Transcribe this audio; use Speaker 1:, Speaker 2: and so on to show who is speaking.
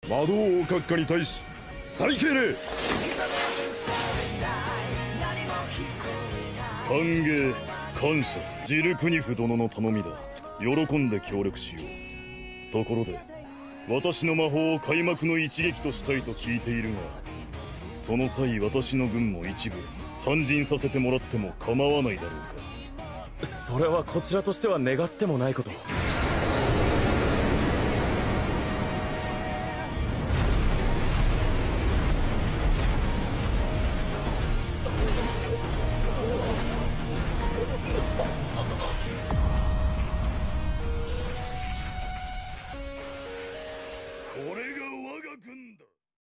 Speaker 1: 魔導王閣下に対し再敬礼。
Speaker 2: 歓迎感謝す。ジルクニフ殿の頼みだ。喜んで協力しよう。ところで私の魔法を開幕の一撃としたいと聞いているが、その際私の軍も一部参陣させてもらっても構わないだろうか。
Speaker 3: それはこちらとしては願ってもないこと。